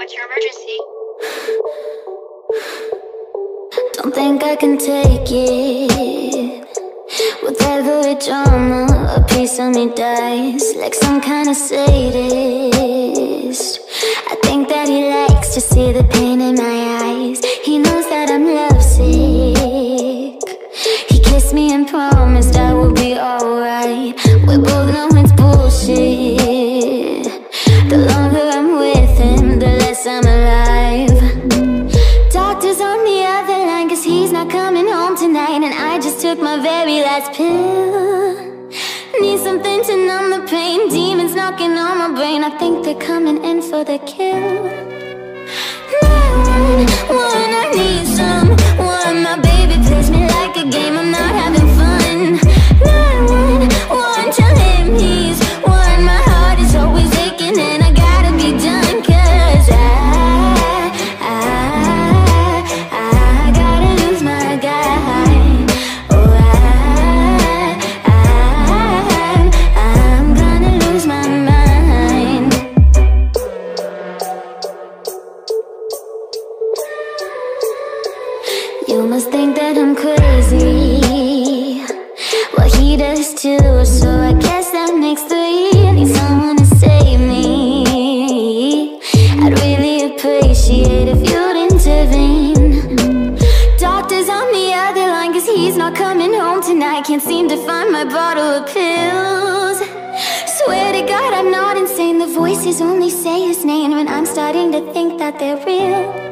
what's your emergency? Don't think I can take it. With every drama, a piece of me dies, like some kind of sadist. I think that he likes to see the pain in my eyes. He knows that I'm lovesick. He kissed me and promised I would be alright. We both know it's bullshit. The longer I'm with him, the less I'm alive. Doctor's on the other line, cause he's not coming home tonight. And I just took my very last pill. Need something to numb the pain. Demons knocking on my brain. I think they're coming in for the kill. 911, I need someone. My baby plays me like a game, I'm not having fun. 911, tell him he's won. My heart is always aching and I gotta be done. Cause I gotta lose my guy. Oh, I'm gonna lose my mind. You must think that I'm crazy. Well, he does too, so I guess that makes three. I need someone to save me. I'd really appreciate if you'd intervene. Doctor's on the other line, cause he's not coming home tonight. Can't seem to find my bottle of pills. Swear to God I'm not insane. The voices only say his name, and I'm starting to think that they're real.